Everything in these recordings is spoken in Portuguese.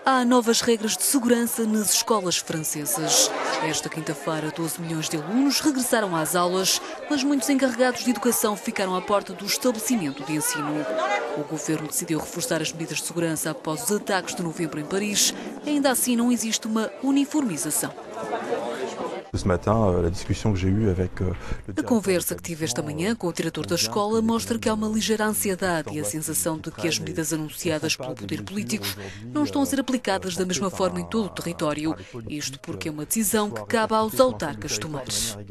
Há novas regras de segurança nas escolas francesas. Esta quinta-feira, 12 milhões de alunos regressaram às aulas, mas muitos encarregados de educação ficaram à porta do estabelecimento de ensino. O governo decidiu reforçar as medidas de segurança após os ataques de novembro em Paris. Ainda assim, não existe uma uniformização. A conversa que tive esta manhã com o diretor da escola mostra que há uma ligeira ansiedade e a sensação de que as medidas anunciadas pelo poder político não estão a ser aplicadas da mesma forma em todo o território. Isto porque é uma decisão que cabe aos autarcas tomar.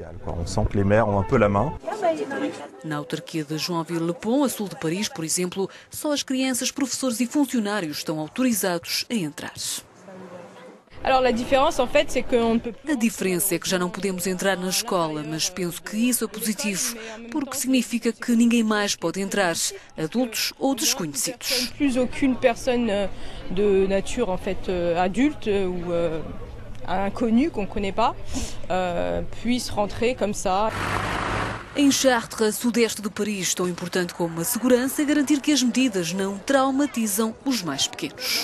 Na autarquia de Joinville-le-Pont, a sul de Paris, por exemplo, só as crianças, professores e funcionários estão autorizados a entrar. A diferença é que já não podemos entrar na escola, mas penso que isso é positivo, porque significa que ninguém mais pode entrar, adultos ou desconhecidos. Plus aucune personne de nature adulte ou inconnue qu'on connaît pas puisse rentrer comme ça. Em Chartres, sudeste de Paris, tão importante como a segurança é garantir que as medidas não traumatizam os mais pequenos.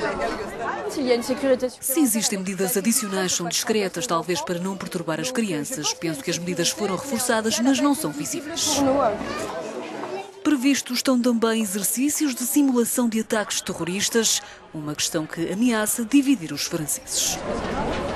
Se existem medidas adicionais, são discretas, talvez para não perturbar as crianças. Penso que as medidas foram reforçadas, mas não são visíveis. Previstos estão também exercícios de simulação de ataques terroristas, uma questão que ameaça dividir os franceses.